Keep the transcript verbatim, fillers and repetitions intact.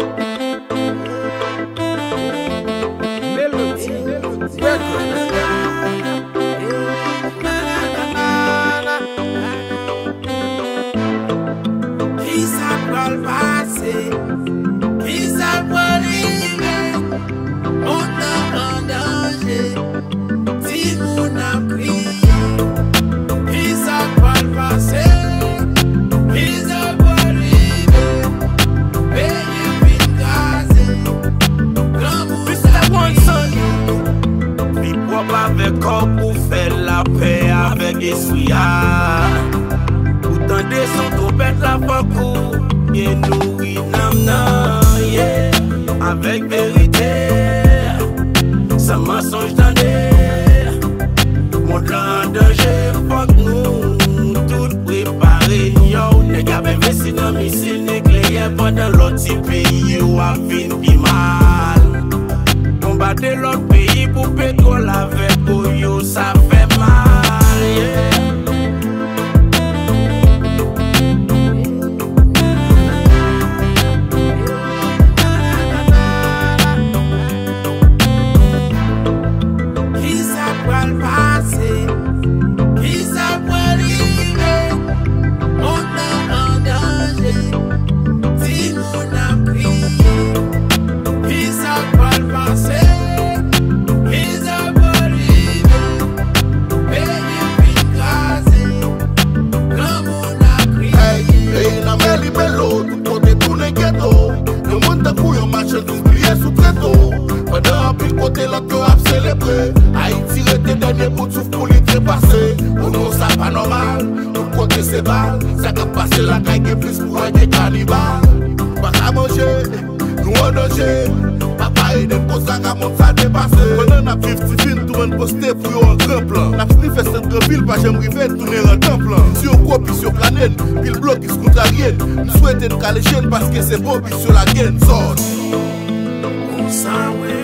Avec corps pour faire la paix avec Esouya. Pourtant des sons trompette la fakou. Et nous inam nan, yeah. Avec vérité, sans mensonge d'année. Monde là en danger, fuck nous. Tout préparé, yo. Nèg a investi dans missile nucléaire pendant l'autre pays ou a fin pi mal. Combattre l'autre pays pour pétrole avec yo, ça fait mal, yeah. Qui ça peut le passer? Qui ça peut arriver? On est en danger. Si on a prié, qui ça peut le passer? Côté l'autre a célébré. Haïti était dernier bout de souffle pour les trépasser. Pour nous ça pas normal. Tout côté c'est balle. Ça peut passer la caille qui plus pour être cannibale. Pas qu'à manger, nous en danger. Papa et des causes à monter ça dépassé. Pendant la fifty fin, tout le monde posté pour un grand plan. La petite fait centre-ville, pas j'aime river, tourner un temps plan. Si on copie sur planète, puis le bloc qui se contrarienne. Nous souhaitons nous caler chaîne parce que c'est bon, puis sur la gaine, sort. On s'en